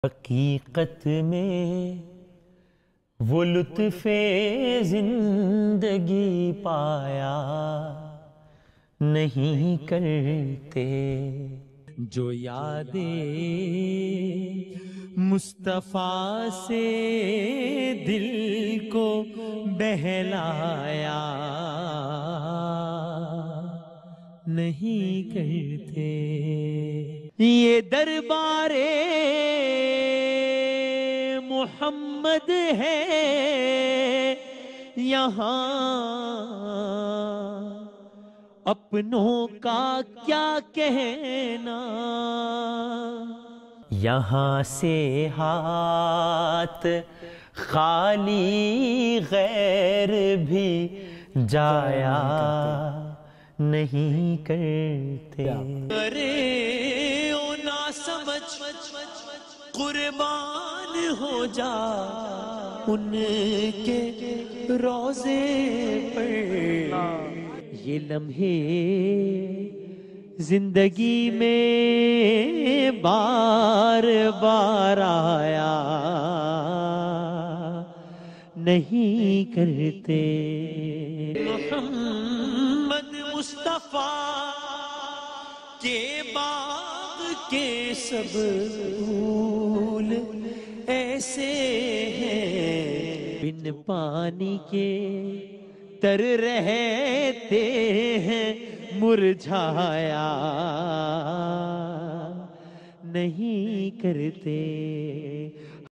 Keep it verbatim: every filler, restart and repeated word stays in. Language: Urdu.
حقیقت میں وہ لطف زندگی پایا نہیں کرتے جو یادیں مصطفیٰ سے دل کو بہلایا نہیں کرتے۔ یہ دربار محمد ہے یہاں اپنوں کا کیا کہنا، یہاں سے ہاتھ خالی غیر بھی جایا نہیں کرتے۔ ارے او نا سمجھ قربان ہو جا ان کے روزے پر، یہ لمحے زندگی میں بار بار آیا نہیں کرتے۔ محمد مصطفیٰ کے باغ کے سب پھول ایسے ہیں بن پانی کے تر رہتے ہیں مرجھایا نہیں کرتے۔